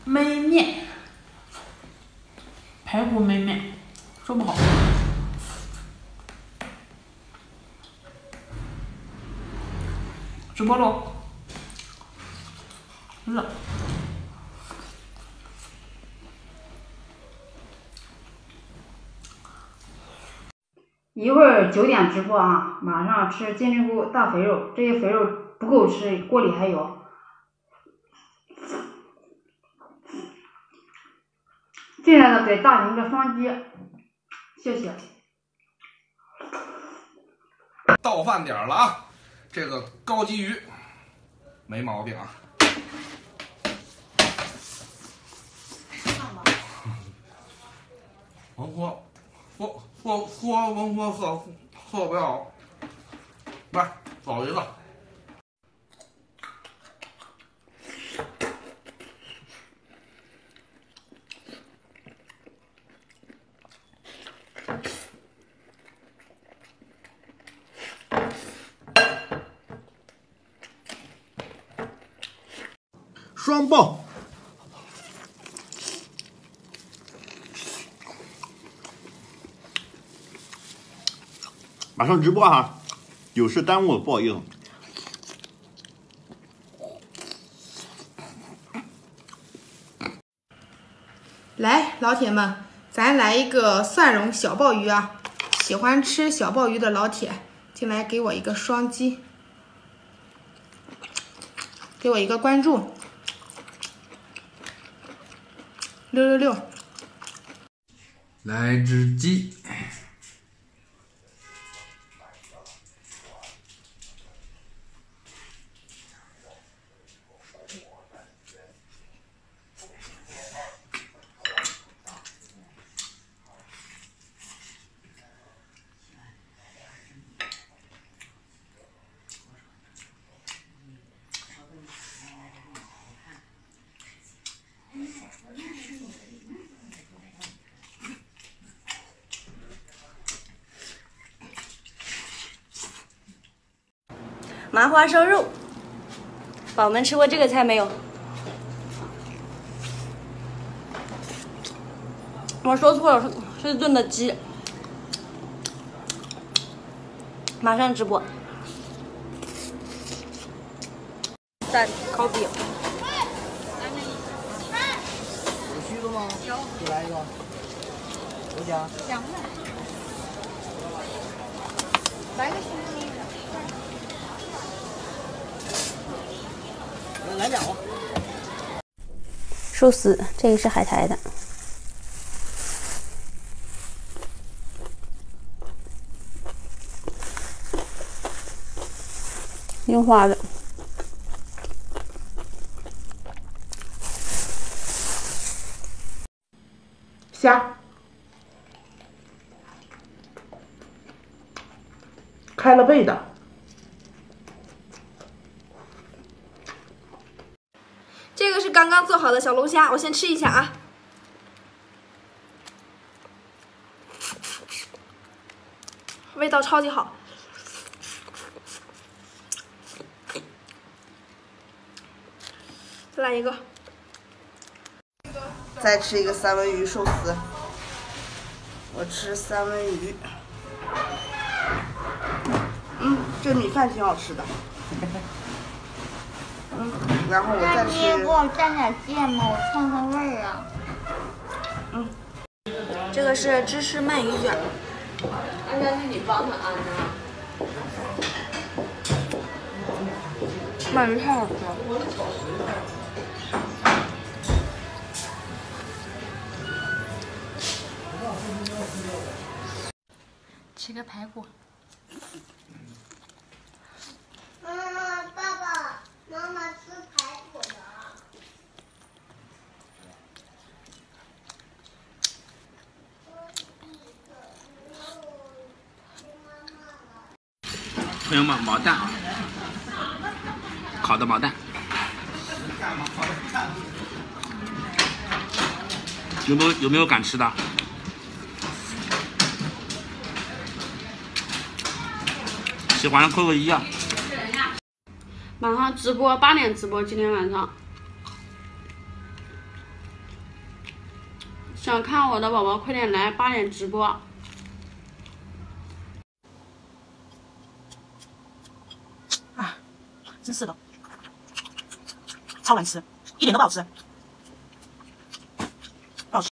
焖面，排骨焖面，说不好。直播喽，热。 一会儿9点直播啊，马上吃金针菇大肥肉，这些肥肉不够吃，锅里还有。进来的给大宁个双击，谢谢。 到饭点了啊，这个高级鱼没毛病啊。我喝不了，来找一个。 双爆！马上直播哈，有事耽误了，不好意思。 来，老铁们，咱来一个蒜蓉小鲍鱼啊！喜欢吃小鲍鱼的老铁，进来给我一个双击，给我一个关注，666。 来只鸡。 麻花烧肉，宝们吃过这个菜没有？我说错了，是炖的鸡。马上直播。再烤饼。 有须子吗？有。再来一个。多加。2块。来个须子。来2个。 寿司，这个是海苔的。樱花的。 虾。开了背的。 这个是刚刚做好的小龙虾，我先吃一下啊。味道超级好。再来一个。 再吃一个三文鱼寿司。我吃三文鱼。这米饭挺好吃的。然后我再吃。 你给我蘸点芥末，我串串味儿啊。 这个是芝士鳗鱼卷。 安佳是你帮他安的。 鳗鱼太好吃了。 吃个排骨。 爸爸，妈妈吃排骨的。 朋友们，毛蛋，烤的毛蛋，有没有敢吃的？喜欢的扣个1啊！ 马上直播8点直播，今天晚上。 想看我的宝宝快点来8点直播。 真是的，超难吃，一点都不好吃。